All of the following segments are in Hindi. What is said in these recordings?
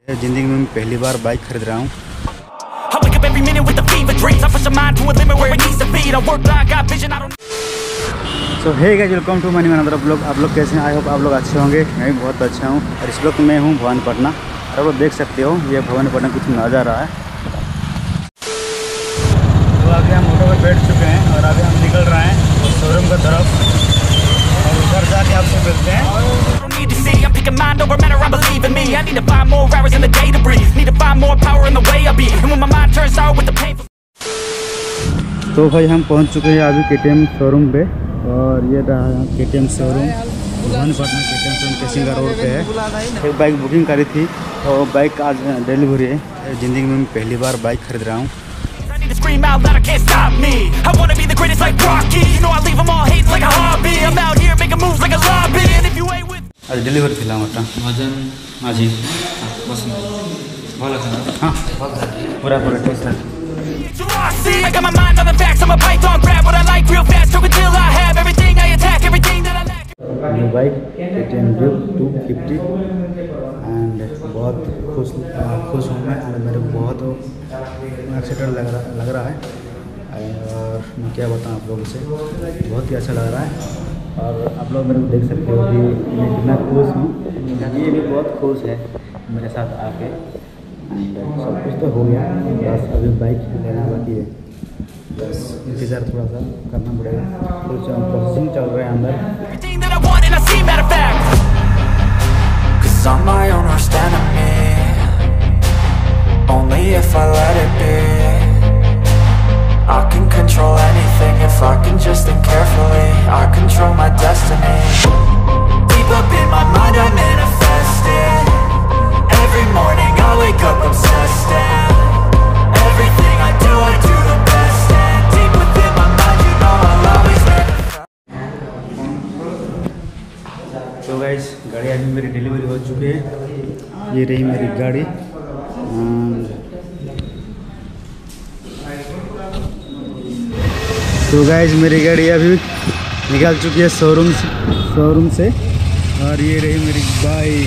जिंदगी में पहली बार बाइक खरीद रहा हूँ। So hey guys, welcome to money another blog. आप लोग कैसे हैं? आई होप आप लोग अच्छे होंगे। मैं भी बहुत अच्छा हूँ। और इस वक्त मैं हूँ भवानीपटना और आप लोग देख सकते हो ये भवानीपटना कुछ नज़ारा है। तो अभी हम ऑटो पर बैठ चुके हैं और अभी हम निकल रहे हैं शोरूम की तरफ और उधर जाके आपसे मिलते हैं। तो भाई हम पहुंच चुके हैं अभी KTM शोरूम पे और ये रहा KTM showroom Bhawanipatna. KTM showroom Kesinga road पे है। एक बाइक बुकिंग करी थी और बाइक आज डिलीवरी है। ज़िंदगी में पहली बार बाइक खरीद रहा हूँ। आज डिलीवरी थी भजन माझी भल हाँ पूरा पूरा टेस्ट है। New bike KTM Duke 250 and बहुत खुश हूँ मैं और मेरे को बहुत एक्साइटेड लग रहा है और मैं क्या बताऊँ आप लोगों से, बहुत ही अच्छा लग रहा है। और आप लोग मेरे को देख सकते हो कि मैं कितना खुश हूँ। ये भी बहुत खुश है मेरे साथ आके एंड सब कुछ तो हो गया, बस अभी बाइक लेना बाकी है। बस इंतज़ार थोड़ा सा करना पड़ेगा। कुछ प्रोसेसिंग चल रहा है अंदर। I can control anything if I can just think carefully. I control my destiny. Deep up in my mind I manifest it. Every morning I wake up obsessed and everything I do the best. And deep within my mind you know I'll always manifest. तो गाइस, गाड़ी अभी मेरी डिलीवरी हो चुकी है। ये रही मेरी गाड़ी। तो गाइस, मेरी गाड़ी अभी निकल चुकी है शोरूम से और ये रही मेरी बाइक।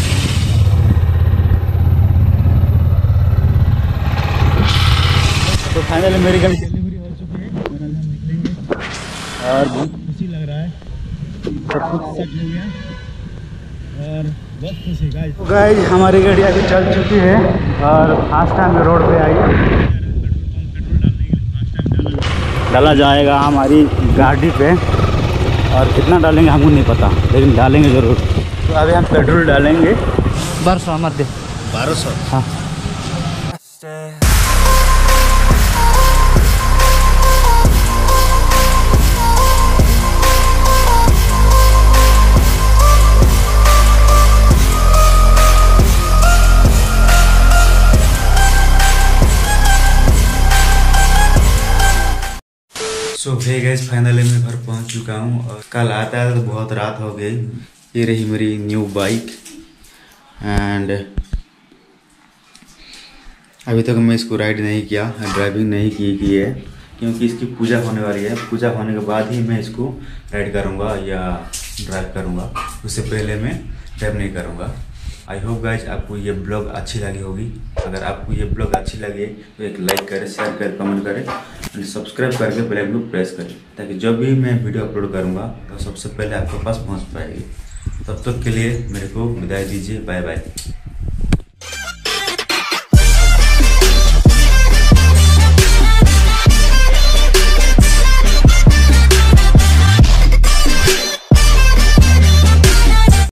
तो फाइनली मेरी गाड़ी डिलीवरी हो चुकी है और अभी हम निकलेंगे और बहुत खुशी लग रहा है। सब कुछ सेट हो गया और बहुत खुशी गाइस। तो गाइस, हमारी गाड़ी अभी चल चुकी है और फर्स्ट टाइम रोड पे आई। डाला जाएगा हमारी गाड़ी पे और कितना डालेंगे हमको नहीं पता, लेकिन डालेंगे ज़रूर। तो अभी हम पेट्रोल डालेंगे 1200 मत दे 1200। हाँ सो हे गाइस, फाइनली मैं घर पहुंच चुका हूं और कल आता है तो बहुत रात हो गई। ये रही मेरी न्यू बाइक एंड अभी तक मैं इसको राइड नहीं किया, ड्राइविंग नहीं की है क्योंकि इसकी पूजा होने वाली है। पूजा होने के बाद ही मैं इसको राइड करूंगा या ड्राइव करूंगा, उससे पहले मैं ड्राइव नहीं करूंगा। आई होप गाइज आपको ये ब्लॉग अच्छी लगी होगी। अगर आपको ये ब्लॉग अच्छी लगे तो एक लाइक करें, शेयर करें, कमेंट करें और सब्सक्राइब करके बेल आइकन को प्रेस करें ताकि जब भी मैं वीडियो अपलोड करूँगा तो सबसे पहले आपके पास पहुँच पाएगी। तब तक के लिए मेरे को विदाई दीजिए। Bye bye.